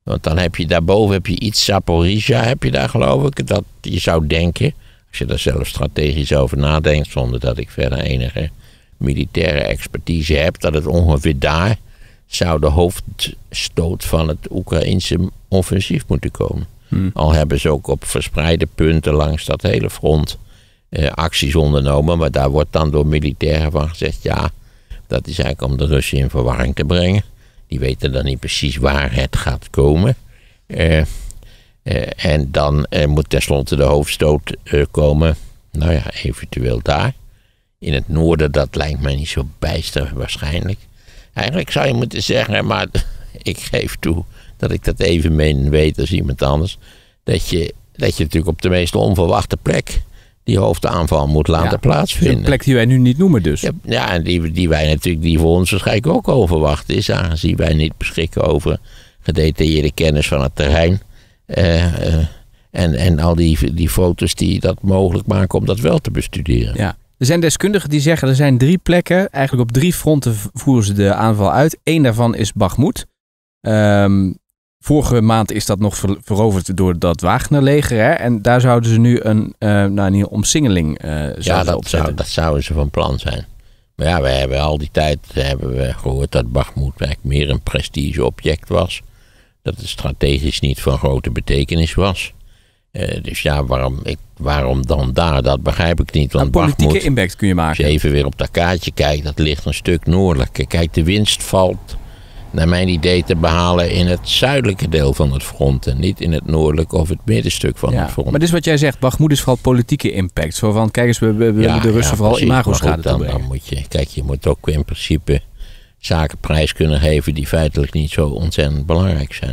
Want dan heb je daarboven iets Zaporizhzhia, heb je daar geloof ik. Dat je zou denken, als je daar zelf strategisch over nadenkt, zonder dat ik verder enige militaire expertise heb, dat het ongeveer daar zou de hoofdstoot van het Oekraïense offensief moeten komen. Al hebben ze ook op verspreide punten langs dat hele front acties ondernomen. Maar daar wordt dan door militairen van gezegd, ja, dat is eigenlijk om de Russen in verwarring te brengen. Die weten dan niet precies waar het gaat komen. En dan moet tenslotte de hoofdstoot komen, nou ja, eventueel daar. In het noorden, dat lijkt mij niet zo bijster waarschijnlijk. Eigenlijk zou je moeten zeggen, maar ik geef toe dat ik dat even weet als iemand anders. Dat je natuurlijk op de meest onverwachte plek die hoofdaanval moet laten plaatsvinden. Een plek die wij nu niet noemen dus. Ja, en die wij natuurlijk, die voor ons waarschijnlijk ook onverwacht is, aangezien wij niet beschikken over gedetailleerde kennis van het terrein. En al die foto's die dat mogelijk maken om dat wel te bestuderen. Ja. Er zijn deskundigen die zeggen, er zijn 3 plekken. Eigenlijk op 3 fronten voeren ze de aanval uit. 1 daarvan is Bakhmut. Vorige maand is dat nog veroverd door dat Wagner-leger. Hè? En daar zouden ze nu een omsingeling opzetten. Dat zouden ze van plan zijn. Maar ja, we hebben al die tijd gehoord dat Bakhmut eigenlijk meer een prestigeobject was. Dat het strategisch niet van grote betekenis was. Dus ja, waarom dan daar? Dat begrijp ik niet. Want een politieke impact kun je maken. Als je even weer op dat kaartje kijkt, dat ligt een stuk noordelijker. Kijk, de winst valt naar mijn idee te behalen in het zuidelijke deel van het front. En niet in het noordelijke of het middenstuk van het front. Maar dit is wat jij zegt, Bakhmut is vooral politieke impact. Zo van, kijk eens, we willen de Russen vooral imagoschade toebrengen. Dan moet je moet ook in principe zaken prijs kunnen geven die feitelijk niet zo ontzettend belangrijk zijn.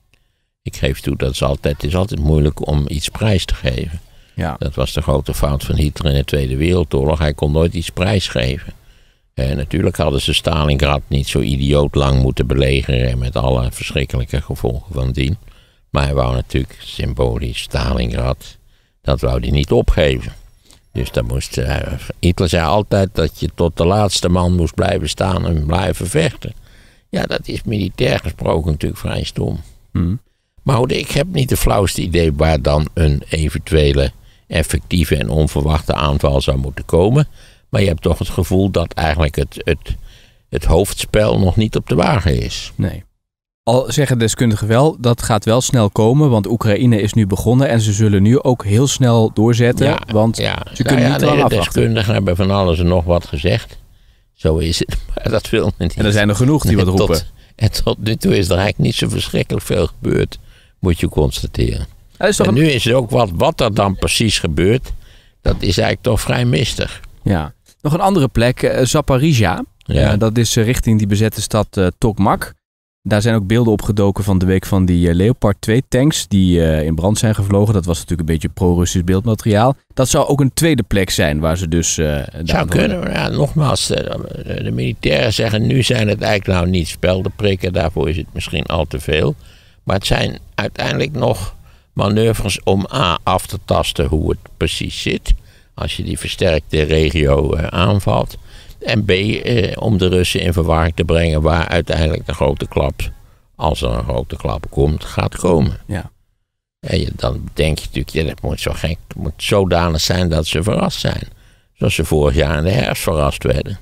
Ik geef toe, het is altijd moeilijk om iets prijs te geven. Ja. Dat was de grote fout van Hitler in de Tweede Wereldoorlog. Hij kon nooit iets prijsgeven. Natuurlijk hadden ze Stalingrad niet zo idioot lang moeten belegeren met alle verschrikkelijke gevolgen van dien. Maar hij wou natuurlijk symbolisch Stalingrad, dat wou hij niet opgeven. Dus dan moest Hitler zei altijd dat je tot de laatste man moest blijven staan en blijven vechten. Ja, dat is militair gesproken natuurlijk vrij stom. Maar goed, ik heb niet de flauwste idee waar dan een eventuele effectieve en onverwachte aanval zou moeten komen. Maar je hebt toch het gevoel dat eigenlijk het hoofdspel nog niet op de wagen is. Nee. Al zeggen deskundigen wel, dat gaat wel snel komen, want Oekraïne is nu begonnen en ze zullen nu ook heel snel doorzetten, want ze kunnen niet lang afwachten. De deskundigen hebben van alles en nog wat gezegd. Zo is het, maar dat wil men niet. En er zijn er genoeg die wat roepen. En tot nu toe is er eigenlijk niet zo verschrikkelijk veel gebeurd, moet je constateren. En nu is het ook wat er dan precies gebeurt, dat is eigenlijk toch vrij mistig. Ja. Nog een andere plek, Zaporizhzhia. Dat is richting die bezette stad Tokmak. Daar zijn ook beelden opgedoken van de week van die Leopard 2 tanks die in brand zijn gevlogen. Dat was natuurlijk een beetje pro-Russisch beeldmateriaal. Dat zou ook een tweede plek zijn waar ze dus... zou kunnen, maar ja, nogmaals, de militairen zeggen nu zijn het eigenlijk nou niet speldenprikken. Daarvoor is het misschien al te veel. Maar het zijn uiteindelijk nog manoeuvres om af te tasten hoe het precies zit. Als je die versterkte regio aanvalt. En B, om de Russen in verwarring te brengen waar uiteindelijk de grote klap, als er een grote klap komt, gaat komen. Ja. En dan denk je natuurlijk, dat moet zo gek, het moet zodanig zijn dat ze verrast zijn. Zoals ze vorig jaar in de herfst verrast werden.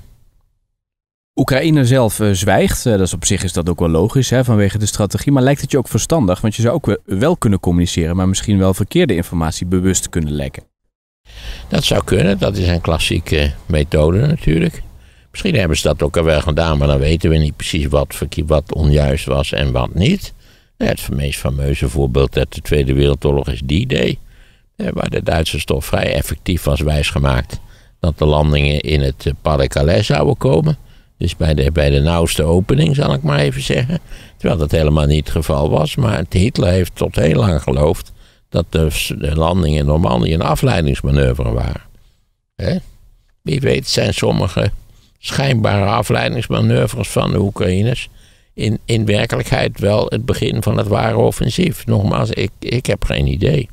Oekraïne zelf zwijgt. Op zich is dat ook wel logisch vanwege de strategie. Maar lijkt het je ook verstandig? Want je zou ook wel kunnen communiceren, maar misschien wel verkeerde informatie bewust kunnen lekken. Dat zou kunnen. Dat is een klassieke methode natuurlijk. Misschien hebben ze dat ook al wel gedaan, maar dan weten we niet precies wat onjuist was en wat niet. Het meest fameuze voorbeeld uit de Tweede Wereldoorlog is D-Day. Waar de Duitsers toch vrij effectief was wijsgemaakt dat de landingen in het Pas-de-Calais zouden komen. Dus bij de nauwste opening, zal ik maar even zeggen. Terwijl dat helemaal niet het geval was. Maar Hitler heeft tot heel lang geloofd dat de landingen in Normandië een afleidingsmanoeuvre waren. Wie weet zijn sommige schijnbare afleidingsmanoeuvres van de Oekraïners in werkelijkheid wel het begin van het ware offensief. Nogmaals, ik heb geen idee.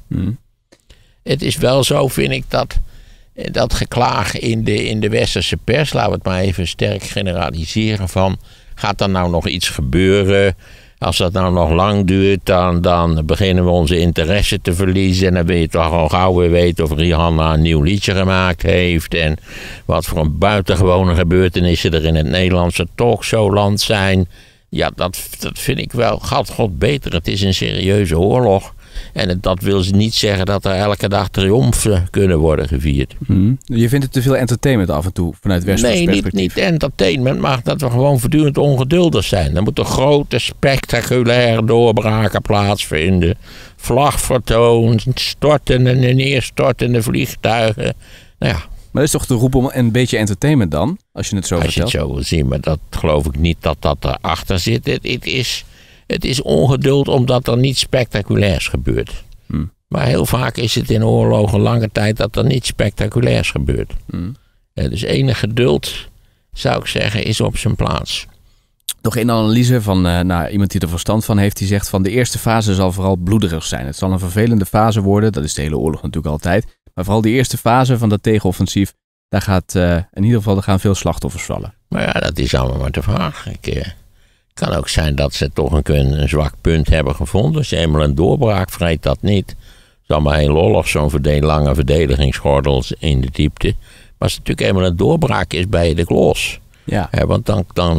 Het is wel zo, vind ik, dat geklaag in de westerse pers, laten we het maar even sterk generaliseren van, gaat er nou nog iets gebeuren? Als dat nou nog lang duurt, dan beginnen we onze interesse te verliezen. En dan wil je toch al gauw weer weten of Rihanna een nieuw liedje gemaakt heeft. En wat voor een buitengewone gebeurtenissen er in het Nederlandse talkshow-land zijn. Ja, dat vind ik wel, God beter. Het is een serieuze oorlog. En dat wil niet zeggen dat er elke dag triomfen kunnen worden gevierd. Je vindt het te veel entertainment af en toe vanuit Westers perspectief? Nee, niet entertainment, maar dat we gewoon voortdurend ongeduldig zijn. Er moeten grote, spectaculaire doorbraken plaatsvinden. Vlagvertoon, stortende en neerstortende vliegtuigen. Nou ja. Maar dat is toch de roep om een beetje entertainment dan? Als je het zo vertelt. Als je het zo wil zien, maar dat geloof ik niet dat erachter zit. Het is ongeduld omdat er niets spectaculairs gebeurt. Maar heel vaak is het in oorlogen lange tijd dat er niets spectaculairs gebeurt. Dus enig geduld, zou ik zeggen, is op zijn plaats. Nog een analyse van iemand die er verstand van heeft. Die zegt van de eerste fase zal vooral bloederig zijn. Het zal een vervelende fase worden. Dat is de hele oorlog natuurlijk altijd. Maar vooral die eerste fase van dat tegenoffensief. Daar gaat in ieder geval veel slachtoffers vallen. Maar ja, dat is allemaal maar de vraag. Het kan ook zijn dat ze toch een zwak punt hebben gevonden. Als je eenmaal een doorbraak vreet, dat niet. Het is allemaal heel lollig, zo'n lange verdedigingsgordel in de diepte. Maar als het natuurlijk eenmaal een doorbraak is, ben je de klos. Ja. Want dan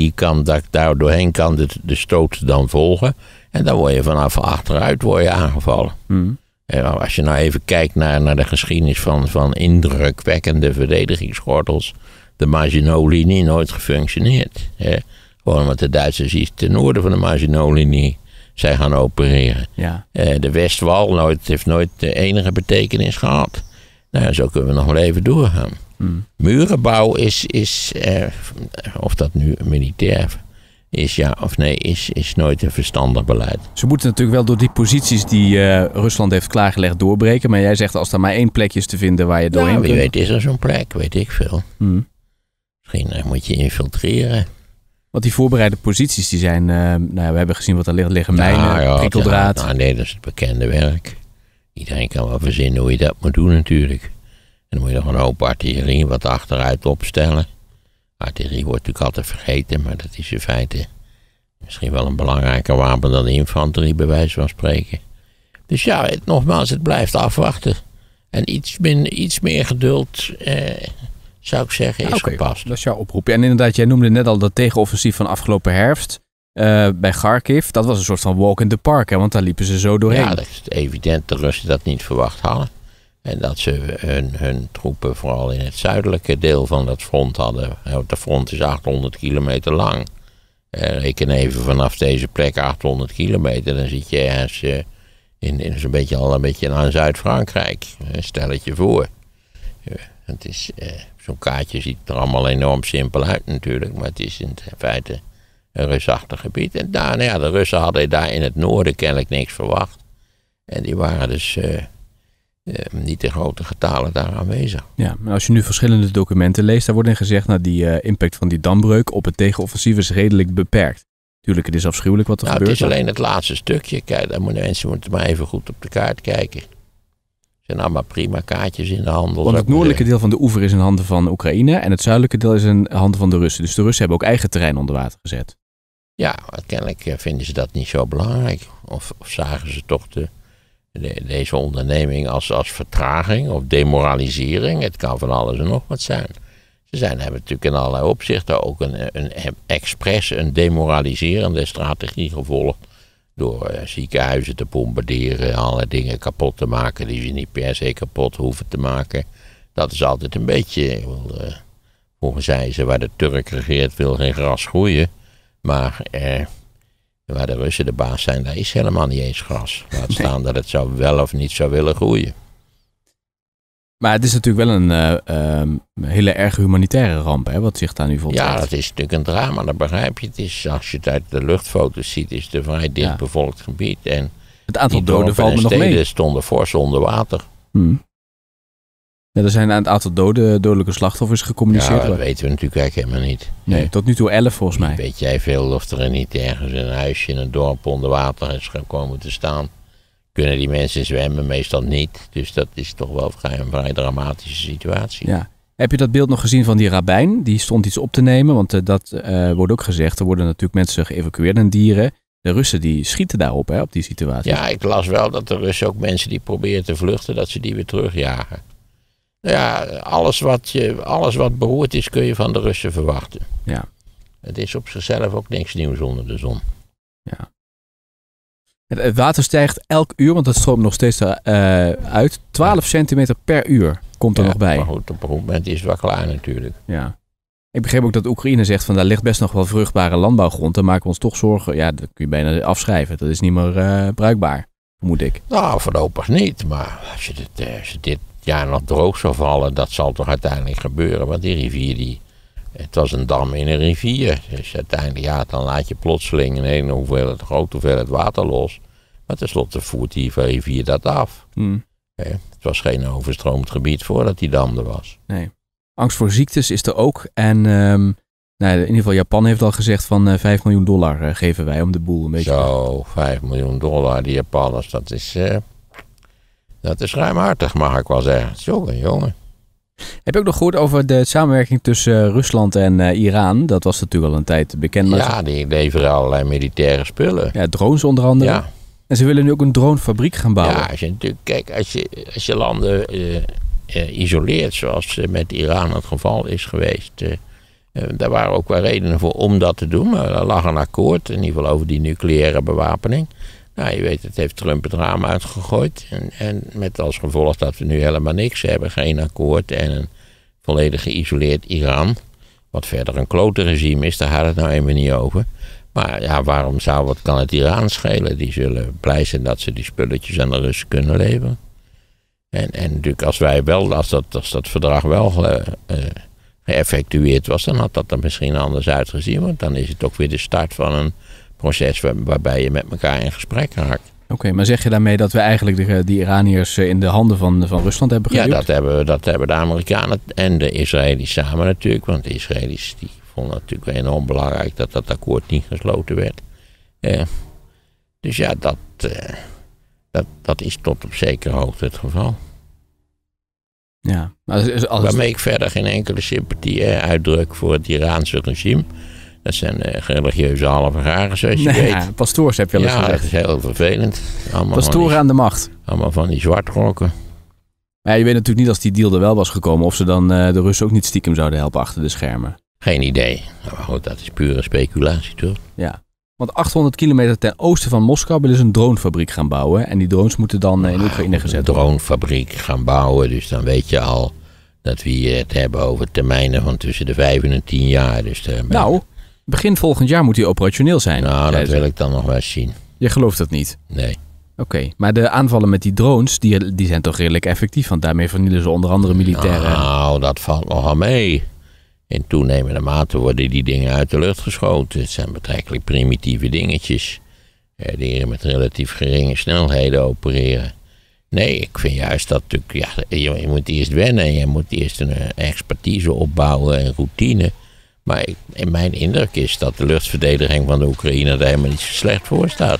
daar doorheen kan de stoot dan volgen. En dan word je vanaf achteruit aangevallen. Als je nou even kijkt naar de geschiedenis van indrukwekkende verdedigingsgordels. De Maginot-linie nooit gefunctioneerd. Gewoon omdat de Duitsers iets ten noorden van de Maginot-linie zijn gaan opereren. Ja. De Westwal heeft nooit de enige betekenis gehad. Nou, zo kunnen we nog wel even doorgaan. Murenbouw is of dat nu militair is ja of nee, is nooit een verstandig beleid. Ze moeten natuurlijk wel door die posities die Rusland heeft klaargelegd doorbreken. Maar jij zegt als er maar één plekje is te vinden waar je doorheen kunt. Wie weet is er zo'n plek, weet ik veel. Misschien moet je infiltreren. Want die voorbereide posities die zijn, we hebben gezien wat er liggen mijnen, prikkeldraad. Nee, dat is het bekende werk. Iedereen kan wel verzinnen hoe je dat moet doen natuurlijk. En dan moet je nog een hoop artillerie wat achteruit opstellen. Artillerie wordt natuurlijk altijd vergeten, maar dat is in feite misschien wel een belangrijker wapen dan de infanterie, bij wijze van spreken. Dus ja, nogmaals, het blijft afwachten. En iets meer geduld, zou ik zeggen, is gepast. Dat is jouw oproep. En inderdaad, jij noemde net al dat tegenoffensief van afgelopen herfst. Bij Kharkiv, dat was een soort van walk in the park, hè, want daar liepen ze zo doorheen. Ja, dat is evident dat de Russen dat niet verwacht hadden. En dat ze hun troepen vooral in het zuidelijke deel van dat front hadden. De front is 800 kilometer lang. Reken even vanaf deze plek 800 kilometer. Dan zit je ergens in zo'n beetje aan Zuid-Frankrijk. Stel het je voor. Het is, zo'n kaartje ziet er allemaal enorm simpel uit natuurlijk. Maar het is in feite een reusachtig gebied. En de Russen hadden daar in het noorden kennelijk niks verwacht. En die waren dus niet in grote getalen daar aanwezig. Ja, maar als je nu verschillende documenten leest, daar wordt in gezegd, die impact van die dambreuk op het tegenoffensief is redelijk beperkt. Tuurlijk, het is afschuwelijk wat er gebeurt. Het is alleen het laatste stukje. Kijk, daar moeten mensen maar even goed op de kaart kijken. Er zijn allemaal prima kaartjes in de handel. Want het noordelijke deel van de oever is in handen van Oekraïne en het zuidelijke deel is in handen van de Russen. Dus de Russen hebben ook eigen terrein onder water gezet. Ja, kennelijk vinden ze dat niet zo belangrijk. Of zagen ze toch deze onderneming als vertraging of demoralisering. Het kan van alles en nog wat zijn. Ze hebben natuurlijk in allerlei opzichten ook een demoraliserende strategie gevolgd. Door ziekenhuizen te bombarderen, allerlei dingen kapot te maken die ze niet per se kapot hoeven te maken. Dat is altijd een beetje, volgens zij waar de Turk regeert wil geen gras groeien. Maar waar de Russen de baas zijn, daar is helemaal niet eens gras. Laat staan dat het zou wel of niet zou willen groeien. Maar het is natuurlijk wel een hele erge humanitaire ramp, hè, wat zich daar nu voltrekt. Ja, dat is natuurlijk een drama, dat begrijp je. Het is, als je het uit de luchtfoto's ziet, is het een vrij dichtbevolkt gebied. En het aantal doden valt me nog mee. De stonden fors onder water. Ja, er zijn een aantal dodelijke slachtoffers gecommuniceerd. Ja, dat weten we natuurlijk eigenlijk helemaal niet. Nee, tot nu toe 11 volgens mij. Weet jij veel of er niet ergens een huisje in een dorp onder water is gekomen te staan? Kunnen die mensen zwemmen? Meestal niet. Dus dat is toch wel een vrij dramatische situatie. Ja. Heb je dat beeld nog gezien van die rabbijn? Die stond iets op te nemen, want dat wordt ook gezegd. Er worden natuurlijk mensen geëvacueerd en dieren. de Russen die schieten daarop, op die situatie. Ja, ik las wel dat de Russen ook mensen die proberen te vluchten, dat ze die weer terugjagen. Nou ja, alles wat beroerd is, kun je van de Russen verwachten. Ja. Het is op zichzelf ook niks nieuws onder de zon. Ja. Het water stijgt elk uur, want dat stroomt nog steeds uit. 12 centimeter per uur komt er nog bij. Maar goed, op een moment is het wel klaar natuurlijk. Ja. Ik begreep ook dat Oekraïne zegt van daar ligt best nog wel vruchtbare landbouwgrond. Dan maken we ons toch zorgen. Ja, dat kun je bijna afschrijven. Dat is niet meer bruikbaar, vermoed ik. Nou, voorlopig niet. Maar als je dit jaar nog droog zou vallen, dat zal toch uiteindelijk gebeuren. Want die rivier, het was een dam in een rivier. Dus uiteindelijk, dan laat je plotseling een hele grote hoeveelheid water los. Maar tenslotte voert die rivier dat af. Het was geen overstroomd gebied voordat die dam er was. Nee. Angst voor ziektes is er ook. En in ieder geval Japan heeft al gezegd van $5 miljoen geven wij om de boel een beetje. Zo, $5 miljoen, die Japanners, dat is ruimhartig, mag ik wel zeggen. Jongen. Heb je ook nog gehoord over de samenwerking tussen Rusland en Iran? Dat was natuurlijk al een tijd bekend. Ja, die leveren allerlei militaire spullen. Ja, drones onder andere. Ja. En ze willen nu ook een dronefabriek gaan bouwen. Ja, als je landen isoleert, zoals met Iran het geval is geweest. Daar waren ook wel redenen voor om dat te doen. Maar er lag een akkoord, in ieder geval over die nucleaire bewapening. Nou, je weet, het heeft Trump het raam uitgegooid. En met als gevolg dat we nu helemaal niks hebben. Geen akkoord en een volledig geïsoleerd Iran. Wat verder een klote regime is, daar gaat het nou even niet over. Maar ja, wat kan het Iran schelen? Die zullen blij zijn dat ze die spulletjes aan de Russen kunnen leveren. En natuurlijk als dat verdrag wel geëffectueerd was, dan had dat er misschien anders uitgezien. Want dan is het ook weer de start van een proces waarbij je met elkaar in gesprek raakt. Oké, maar zeg je daarmee dat we eigenlijk die Iraniërs in de handen van Rusland hebben geduwd? Ja, dat hebben de Amerikanen en de Israëli's samen natuurlijk. Want de Israëli's die vonden het natuurlijk wel enorm belangrijk dat akkoord niet gesloten werd. Dus ja, dat is tot op zekere hoogte het geval. Ja, waarmee ik verder geen enkele sympathie uitdruk voor het Iraanse regime. Dat zijn religieuze halvegaren, zoals je weet. Ja, pastoors heb je al eens gezegd. Ja, dat is heel vervelend. Pastoren aan de macht. Allemaal van die zwartrokken. Ja, je weet natuurlijk niet als die deal er wel was gekomen, of ze dan de Russen ook niet stiekem zouden helpen achter de schermen. Geen idee. Maar goed, dat is pure speculatie, toch? Ja. Want 800 kilometer ten oosten van Moskou willen ze een dronefabriek gaan bouwen. En die drones moeten dan in Oekraïne gezet worden. Een dronefabriek gaan bouwen, dus dan weet je al dat we hier het hebben over termijnen van tussen de 5 en 10 jaar. Dus begin volgend jaar moet die operationeel zijn. Nou, dat wil ik dan nog wel eens zien. Je gelooft dat niet? Nee. Oké, maar de aanvallen met die drones, die zijn toch redelijk effectief? Want daarmee vernielen ze onder andere militairen. Nou, dat valt nogal mee. In toenemende mate worden die dingen uit de lucht geschoten. Het zijn betrekkelijk primitieve dingetjes. Die hier met relatief geringe snelheden opereren. Nee, ik vind juist dat natuurlijk, je moet eerst wennen. Je moet eerst een expertise opbouwen en routine. Maar in mijn indruk is dat de luchtverdediging van de Oekraïne er helemaal niet zo slecht voor staat.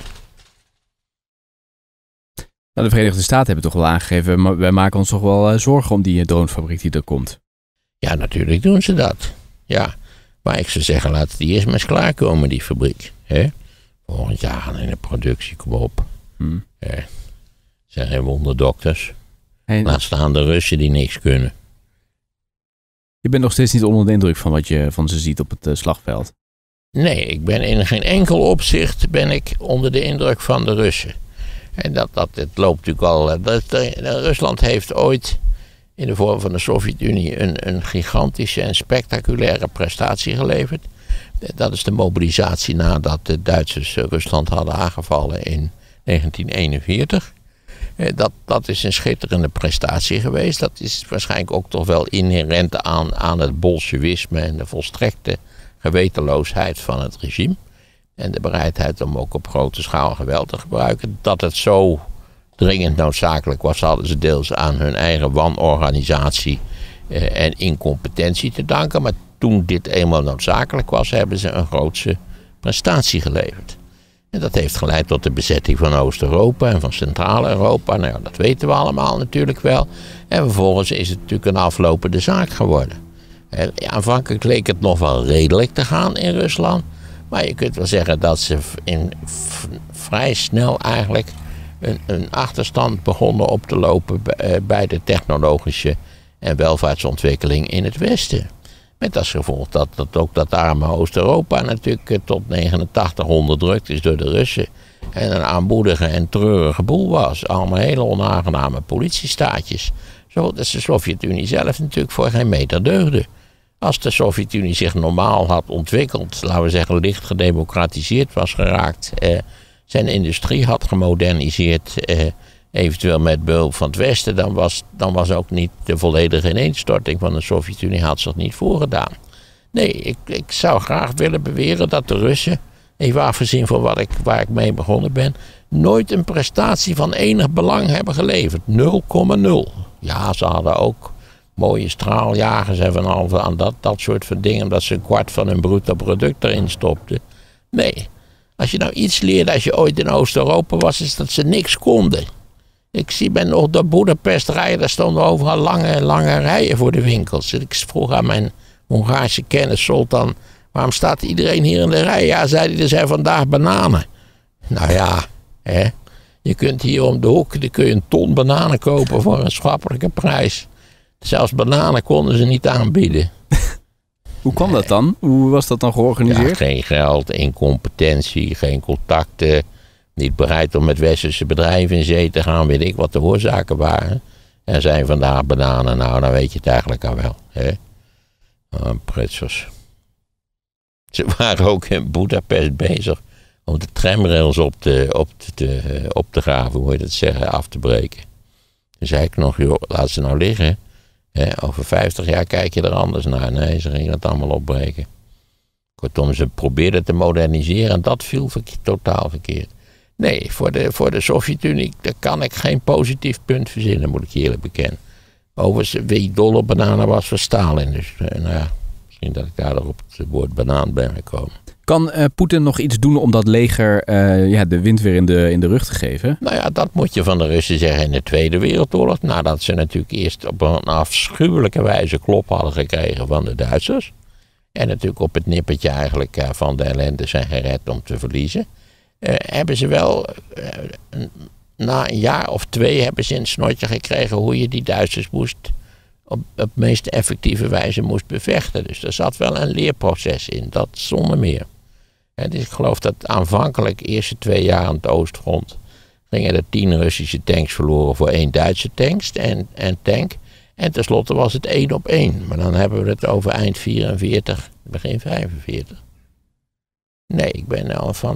Nou, de Verenigde Staten hebben toch wel aangegeven, maar wij maken ons toch wel zorgen om die dronefabriek die er komt. Ja, natuurlijk doen ze dat. Ja, maar ik zou zeggen, laat die eerst maar eens klaarkomen, die fabriek. Volgend jaar gaan in de productie, kom op. Zijn geen wonderdokters. Laat staan de Russen die niks kunnen. Je bent nog steeds niet onder de indruk van wat je van ze ziet op het slagveld. Nee, ik ben in geen enkel opzicht onder de indruk van de Russen. En het loopt natuurlijk al. Rusland heeft ooit in de vorm van de Sovjet-Unie een gigantische en spectaculaire prestatie geleverd. Dat is de mobilisatie nadat de Duitsers Rusland hadden aangevallen in 1941. Dat is een schitterende prestatie geweest. Dat is waarschijnlijk ook toch wel inherent aan het bolsjewisme en de volstrekte gewetenloosheid van het regime. En de bereidheid om ook op grote schaal geweld te gebruiken. Dat het zo dringend noodzakelijk was, hadden ze deels aan hun eigen wanorganisatie en incompetentie te danken. Maar toen dit eenmaal noodzakelijk was, hebben ze een grootse prestatie geleverd. En dat heeft geleid tot de bezetting van Oost-Europa en van Centraal-Europa. Nou, dat weten we allemaal natuurlijk wel. En vervolgens is het natuurlijk een aflopende zaak geworden. Aanvankelijk leek het nog wel redelijk te gaan in Rusland. Maar je kunt wel zeggen dat ze vrij snel eigenlijk een achterstand begonnen op te lopen bij de technologische en welvaartsontwikkeling in het Westen. Met als gevolg dat ook dat arme Oost-Europa natuurlijk tot 89 onderdrukt is door de Russen. En een aanmoedige en treurige boel was. Allemaal hele onaangename politiestaatjes. Zodat de Sovjet-Unie zelf natuurlijk voor geen meter deugde. Als de Sovjet-Unie zich normaal had ontwikkeld, laten we zeggen licht gedemocratiseerd was geraakt, zijn industrie had gemoderniseerd, eventueel met behulp van het Westen, dan was ook niet de volledige ineenstorting van de Sovjet-Unie had zich niet voorgedaan. Nee, ik zou graag willen beweren dat de Russen, even afgezien van waar ik mee begonnen ben, nooit een prestatie van enig belang hebben geleverd. 0,0. Ja, ze hadden ook mooie straaljagers en van aan dat soort van dingen, omdat ze een kwart van hun bruto product erin stopten. Nee, als je nou iets leerde als je ooit in Oost-Europa was, is dat ze niks konden. Ben nog door Boedapest rijden, daar stonden overal lange rijen voor de winkels. Ik vroeg aan mijn Hongaarse kennis Soltan, waarom staat iedereen hier in de rij? Ja, zei hij, er zijn vandaag bananen. Nou ja, je kunt hier om de hoek, dan kun je een ton bananen kopen voor een schappelijke prijs. Zelfs bananen konden ze niet aanbieden. Hoe kwam dat dan? Hoe was dat dan georganiseerd? Ja, geen geld, incompetentie, geen contacten. Niet bereid om met westerse bedrijven in zee te gaan, weet ik wat de oorzaken waren. Er zijn vandaag bananen, nou dan weet je het eigenlijk al wel. Pretsers. Ze waren ook in Boedapest bezig om de tramrails op te graven, hoe je dat zeggen, af te breken. Toen zei ik nog, joh, laat ze nou liggen. Over 50 jaar kijk je er anders naar. Nee, ze gingen het allemaal opbreken. Kortom, ze probeerden te moderniseren en dat viel totaal verkeerd. Nee, voor de Sovjet-Unie daar kan ik geen positief punt verzinnen, moet ik je eerlijk bekennen. Overigens, wie dol op bananen was Stalin. Dus misschien dat ik daardoor op het woord banaan ben gekomen. Kan Poetin nog iets doen om dat leger de wind weer in de rug te geven? Nou ja, dat moet je van de Russen zeggen in de Tweede Wereldoorlog. Nadat ze natuurlijk eerst op een afschuwelijke wijze klop hadden gekregen van de Duitsers. En natuurlijk op het nippertje eigenlijk van de ellende zijn gered om te verliezen. Hebben ze wel, na een jaar of 2 hebben ze een snotje gekregen hoe je die Duitsers op de meest effectieve wijze moest bevechten. Dus er zat wel een leerproces in, dat zonder meer. Dus ik geloof dat aanvankelijk de eerste 2 jaar aan het oostfront gingen er 10 Russische tanks verloren voor 1 Duitse tank. En tenslotte was het 1 op 1. Maar dan hebben we het over eind 44, begin 45. Nee, ik ben nou van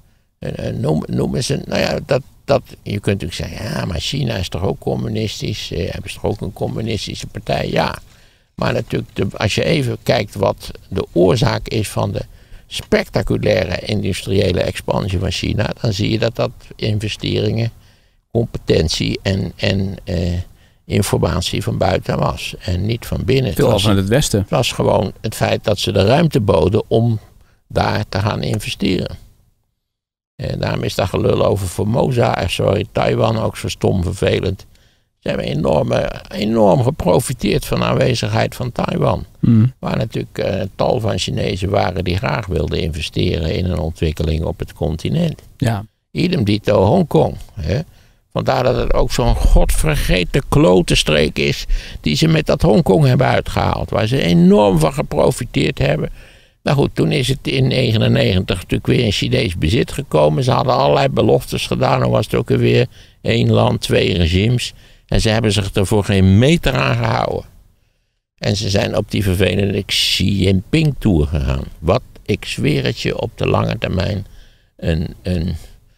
noem eens een, nou ja, je kunt natuurlijk zeggen, ja, maar China is toch ook communistisch? Hebben ze toch ook een communistische partij? Ja, maar natuurlijk, als je even kijkt wat de oorzaak is van de spectaculaire industriële expansie van China, dan zie je dat investeringen, competentie en informatie van buiten was. En niet van binnen. Veel van het Westen. Het was gewoon het feit dat ze de ruimte boden om daar te gaan investeren. En daarom is dat gelul over Formosa, Taiwan ook zo stom vervelend. Ze hebben enorm geprofiteerd van de aanwezigheid van Taiwan. Waar natuurlijk tal van Chinezen waren die graag wilden investeren in een ontwikkeling op het continent. Ja. Idem dito Hongkong. Vandaar dat het ook zo'n godvergeten klote streek is die ze met dat Hongkong hebben uitgehaald. Waar ze enorm van geprofiteerd hebben. Nou goed, toen is het in 1999 natuurlijk weer in Chinees bezit gekomen. Ze hadden allerlei beloftes gedaan. Dan was het ook weer 1 land, 2 regimes. En ze hebben zich er voor geen meter aan gehouden. En ze zijn op die vervelende Xi Jinping-tour gegaan. Wat, ik zweer het je, op de lange termijn een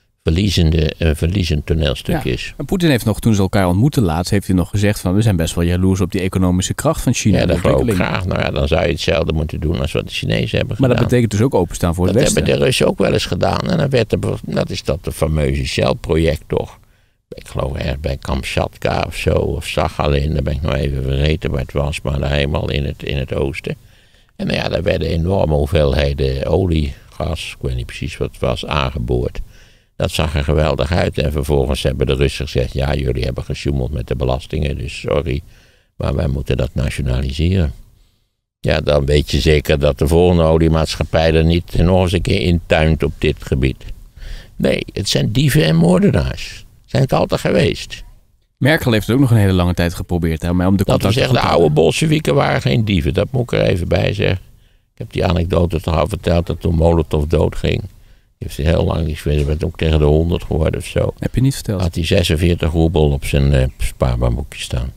verliezend toneelstuk is. En Poetin heeft nog, toen ze elkaar ontmoeten laatst, heeft hij nog gezegd van we zijn best wel jaloers op die economische kracht van China. Ja, dat geloof ik graag. Nou ja, dan zou je hetzelfde moeten doen als wat de Chinezen hebben gedaan. Maar dat betekent dus ook openstaan voor het Westen. Dat hebben de Russen ook wel eens gedaan. En dan dat is dat de fameuze Shell-project toch. Ik geloof ergens bij Kamchatka of zo, of Sakhalin, daar ben ik nog even vergeten waar het was, maar daar helemaal in het oosten. En nou ja, daar werden enorme hoeveelheden olie, gas, ik weet niet precies wat het was, aangeboord. Dat zag er geweldig uit en vervolgens hebben de Russen gezegd, ja, jullie hebben gesjoemeld met de belastingen, dus sorry, maar wij moeten dat nationaliseren. Ja, dan weet je zeker dat de volgende oliemaatschappij er niet nog eens een keer intuint op dit gebied. Nee, het zijn dieven en moordenaars. Zijn het altijd geweest. Merkel heeft het ook nog een hele lange tijd geprobeerd. Hè, om de dat we zeggen, de oude Bolsjewieken waren geen dieven. Dat moet ik er even bij zeggen. Ik heb die anekdote toch al verteld dat toen Molotov doodging. Heeft hij heel lang, ik weet ook tegen de 100 geworden of zo. Heb je niet verteld? Had hij 46 roebel op zijn spaarbankboekje staan.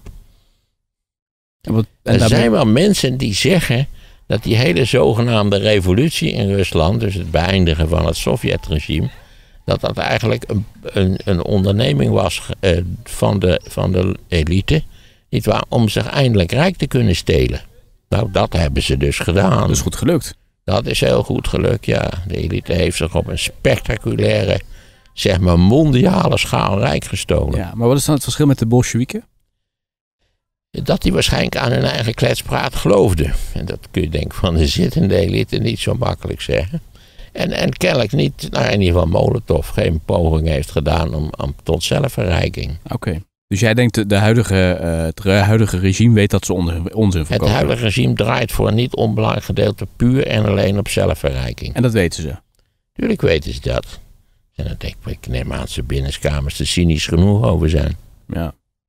Er zijn wel mensen die zeggen dat die hele zogenaamde revolutie in Rusland, dus het beëindigen van het Sovjetregime, dat eigenlijk een onderneming was van de elite, nietwaar, om zich eindelijk rijk te kunnen stelen. Nou, dat hebben ze dus gedaan. Dat is goed gelukt. Dat is heel goed gelukt, ja. De elite heeft zich op een spectaculaire, zeg maar mondiale schaal rijk gestolen. Ja, maar wat is dan het verschil met de Bolsjewieken? Dat die waarschijnlijk aan hun eigen kletspraat geloofden. En dat kun je denk van de zittende elite niet zo makkelijk zeggen. En kennelijk niet, nou in ieder geval Molotov, geen poging heeft gedaan om tot zelfverrijking. Oké. Dus jij denkt het huidige regime weet dat ze onzin verkopen? Het huidige regime draait voor een niet onbelangrijk gedeelte puur en alleen op zelfverrijking. En dat weten ze? Tuurlijk weten ze dat. En dan denk ik neem aan dat ze binnenkamers er cynisch genoeg over zijn. Ja.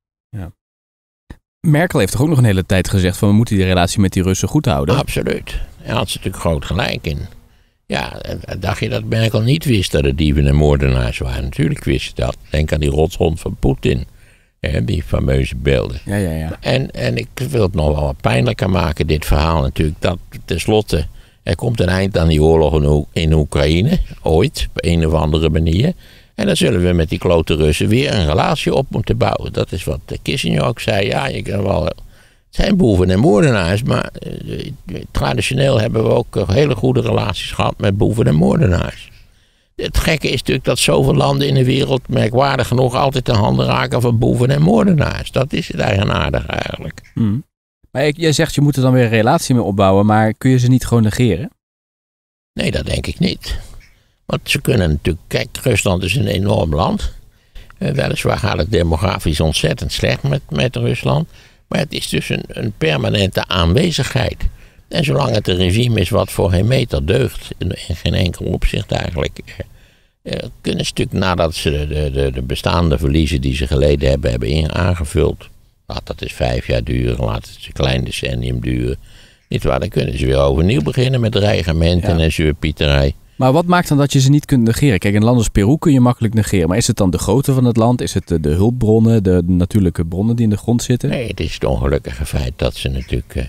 Merkel heeft toch ook nog een hele tijd gezegd van we moeten die relatie met die Russen goed houden? Absoluut. Hij had ze natuurlijk groot gelijk in. Ja, dacht je dat Merkel niet wist dat het dieven en moordenaars waren? Natuurlijk wist je dat. Denk aan die rotshond van Poetin. Die fameuze beelden. Ja. En ik wil het nog wel wat pijnlijker maken, dit verhaal natuurlijk. Dat tenslotte, er komt een eind aan die oorlog in Oekraïne. Ooit, op een of andere manier. En dan zullen we met die klote Russen weer een relatie op moeten bouwen. Dat is wat Kissinger ook zei. Ja, je kan wel. Het zijn boeven en moordenaars, maar traditioneel hebben we ook hele goede relaties gehad met boeven en moordenaars. Het gekke is natuurlijk dat zoveel landen in de wereld merkwaardig genoeg altijd de handen raken van boeven en moordenaars. Dat is het eigenaardig eigenlijk. Maar jij zegt je moet er dan weer een relatie mee opbouwen, maar kun je ze niet gewoon negeren? Nee, dat denk ik niet. Want ze kunnen natuurlijk, kijk, Rusland is een enorm land. Weliswaar gaat het demografisch ontzettend slecht met Rusland. Maar het is dus een permanente aanwezigheid. En zolang het een regime is wat voor geen meter deugt, in geen enkel opzicht eigenlijk, kunnen ze natuurlijk nadat ze de bestaande verliezen die ze geleden hebben aangevuld. Laat dat eens 5 jaar duren, laat het een klein decennium duren. Niet waar, dan kunnen ze weer overnieuw beginnen met dreigementen en zeurpieterij. Maar wat maakt dan dat je ze niet kunt negeren? Kijk, in landen als Peru kun je makkelijk negeren. Maar is het dan de grootte van het land? Is het de hulpbronnen, de natuurlijke bronnen die in de grond zitten? Nee, het is het ongelukkige feit dat ze natuurlijk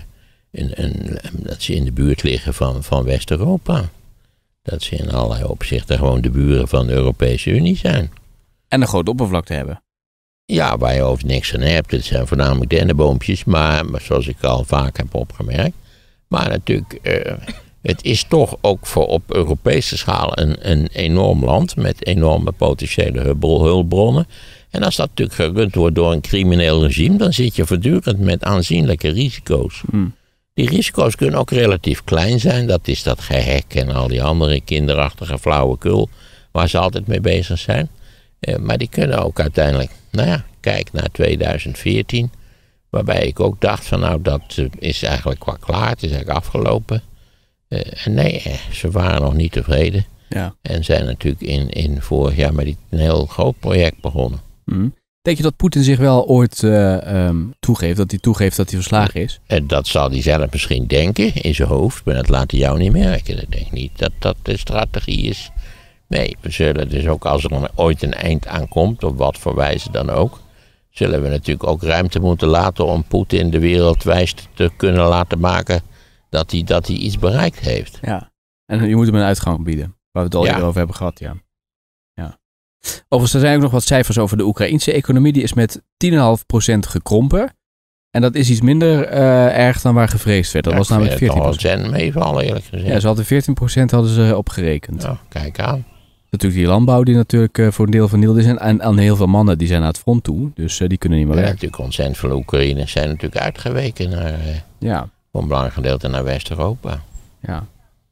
dat ze in de buurt liggen van West-Europa. Dat ze in allerlei opzichten gewoon de buren van de Europese Unie zijn. En een grote oppervlakte hebben. Ja, waar je over niks aan hebt. Het zijn voornamelijk dennenboompjes, maar zoals ik al vaak heb opgemerkt. Maar natuurlijk, het is toch ook op Europese schaal een enorm land met enorme potentiële hulpbronnen. En als dat natuurlijk gerund wordt door een crimineel regime, dan zit je voortdurend met aanzienlijke risico's. Die risico's kunnen ook relatief klein zijn. Dat is dat gehek en al die andere kinderachtige flauwekul waar ze altijd mee bezig zijn. Maar die kunnen ook uiteindelijk, kijk naar 2014. Waarbij ik ook dacht van nou, dat is eigenlijk wel klaar. Het is eigenlijk afgelopen. En nee, ze waren nog niet tevreden. Ja. En zijn natuurlijk in vorig jaar met een heel groot project begonnen. Denk je dat Poetin zich wel ooit toegeeft dat hij verslagen is? Dat zal hij zelf misschien denken in zijn hoofd, maar dat laat hij jou niet merken. Ik denk niet dat dat de strategie is. Nee, we zullen dus ook als er ooit een eind aankomt, op wat voor wijze dan ook, zullen we natuurlijk ook ruimte moeten laten om Poetin de wereld wijs te kunnen laten maken dat hij iets bereikt heeft. Ja, en je moet hem een uitgang bieden, waar we het al eerder over hebben gehad, ja. Overigens, er zijn ook nog wat cijfers over de Oekraïnse economie. Die is met 10,5% gekrompen. En dat is iets minder erg dan waar gevreesd werd. Dat was namelijk 14%. Ik meevallen eerlijk gezegd. Ja, ze hadden 14% hadden ze opgerekend. Nou, kijk aan. Natuurlijk die landbouw die natuurlijk voor een deel vernield is. En heel veel mannen die zijn naar het front toe. Dus die kunnen niet meer werken. Natuurlijk ontzettend veel Oekraïners zijn natuurlijk uitgeweken naar voor een belangrijk gedeelte naar West-Europa. Ja.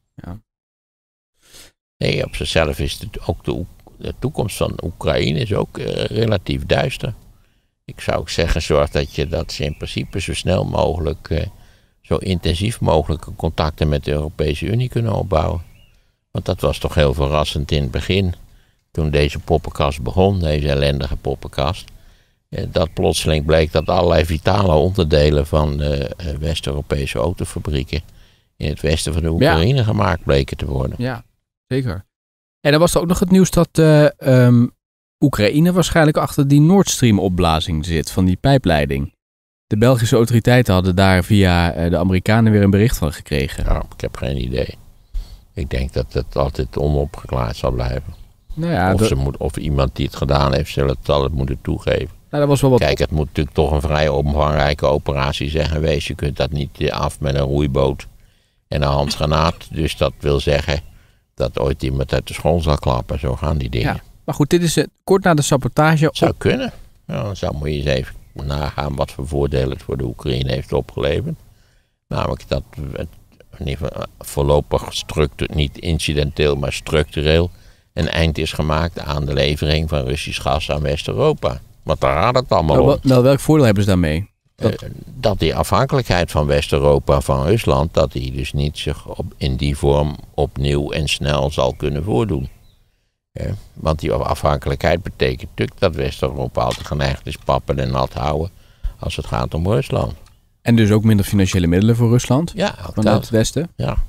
Nee, op zichzelf is het ook de toekomst van Oekraïne is ook relatief duister. Ik zou ook zeggen, zorg dat ze in principe zo snel mogelijk zo intensief mogelijke contacten met de Europese Unie kunnen opbouwen. Want dat was toch heel verrassend in het begin. Toen deze poppenkast begon, deze ellendige poppenkast. Dat plotseling bleek dat allerlei vitale onderdelen van de West-Europese autofabrieken in het westen van de Oekraïne gemaakt bleken te worden. Ja, zeker. En dan was er ook nog het nieuws dat Oekraïne waarschijnlijk achter die Nord Stream opblazing zit van die pijpleiding. De Belgische autoriteiten hadden daar via de Amerikanen weer een bericht van gekregen. Ja, ik heb geen idee. Ik denk dat het altijd onopgeklaard zal blijven. Nou ja, of iemand die het gedaan heeft, zal het moeten toegeven. Nou, dat was wel wat... Kijk, het moet natuurlijk toch een vrij omvangrijke operatie zijn geweest. Je kunt dat niet af met een roeiboot en een handgranaat. Dus dat wil zeggen dat ooit iemand uit de school zal klappen. Zo gaan die dingen. Ja, maar goed, dit is kort na de sabotage. Zou kunnen. Nou, dan moet je eens even nagaan wat voor voordelen het voor de Oekraïne heeft opgeleverd. Namelijk dat het in ieder geval voorlopig niet incidenteel, maar structureel een eind is gemaakt aan de levering van Russisch gas aan West-Europa. Want daar gaat het allemaal om. Wel, welk voordeel hebben ze daarmee? Dat die afhankelijkheid van West-Europa van Rusland, dat die dus niet zich in die vorm opnieuw en snel zal kunnen voordoen. Want die afhankelijkheid betekent natuurlijk dat West-Europa altijd geneigd is pappen en nat houden als het gaat om Rusland. En dus ook minder financiële middelen voor Rusland? Ja, vanuit het westen? Ja.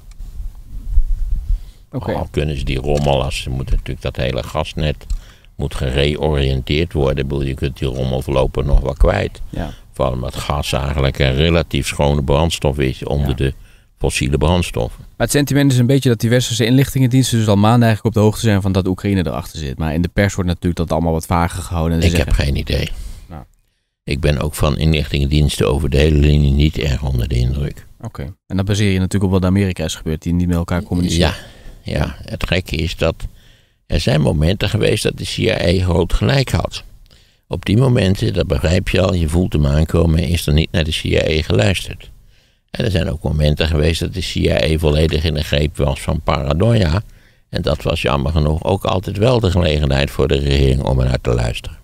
Okay. Al kunnen ze die rommel, als ze moeten natuurlijk dat hele gasnet moet gereoriënteerd worden. Je kunt die rommel voorlopig nog wel kwijt. Ja. Vooral omdat gas eigenlijk een relatief schone brandstof is onder de fossiele brandstoffen. Maar het sentiment is een beetje dat die westerse inlichtingendiensten dus al maanden eigenlijk op de hoogte zijn van dat Oekraïne erachter zit. Maar in de pers wordt natuurlijk dat allemaal wat vager gehouden. Ik heb geen idee. Nou. Ik ben ook van inlichtingendiensten over de hele linie niet erg onder de indruk. Oké. En dan baseer je natuurlijk op wat in Amerika is gebeurd, die niet met elkaar communiceren. Ja, het gekke is dat er zijn momenten geweest dat de CIA groot gelijk had. Op die momenten, dat begrijp je al, je voelt hem aankomen, is er niet naar de CIA geluisterd. En er zijn ook momenten geweest dat de CIA volledig in de greep was van paranoia. En dat was jammer genoeg ook altijd wel de gelegenheid voor de regering om eruit te luisteren.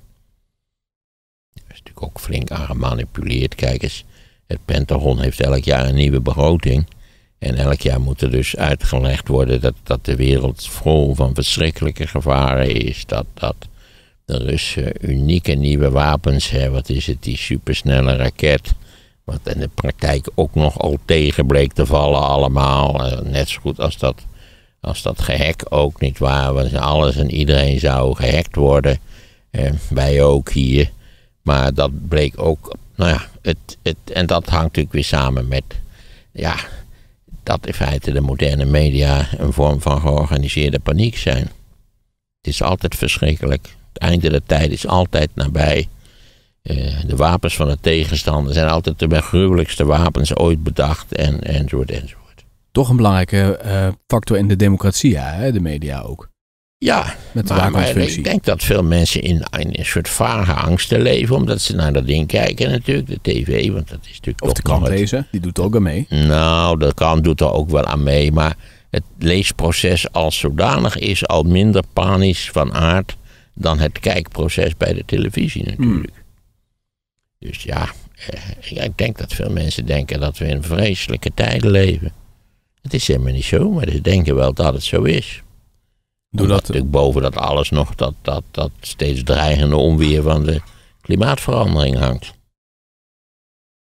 Dat is natuurlijk ook flink aan gemanipuleerd. Kijk eens, het Pentagon heeft elk jaar een nieuwe begroting. En elk jaar moet er dus uitgelegd worden dat de wereld vol van verschrikkelijke gevaren is. Dat de Russen unieke nieuwe wapens hebben. Wat is het, die supersnelle raket. Wat in de praktijk ook nog al tegen bleek te vallen allemaal. Net zo goed als dat gehack ook niet waar. Want alles en iedereen zou gehackt worden. Wij ook hier. Maar dat bleek ook, en dat hangt natuurlijk weer samen met, dat in feite de moderne media een vorm van georganiseerde paniek zijn. Het is altijd verschrikkelijk. Het einde der tijd is altijd nabij. De wapens van de tegenstander zijn altijd de gruwelijkste wapens ooit bedacht enzovoort. Toch een belangrijke factor in de democratie, hè? De media ook. Ja, met de maar ik denk dat veel mensen in een soort vage angsten leven, omdat ze naar dat ding kijken natuurlijk, de tv, want dat is natuurlijk of de krant lezen, die doet er ook aan mee. Nou, de krant doet er ook wel aan mee, maar het leesproces als zodanig is al minder panisch van aard dan het kijkproces bij de televisie natuurlijk. Dus ja, ik denk dat veel mensen denken dat we in vreselijke tijden leven. Het is helemaal niet zo, maar ze denken wel dat het zo is. Doordat natuurlijk boven dat alles nog dat steeds dreigende onweer van de klimaatverandering hangt.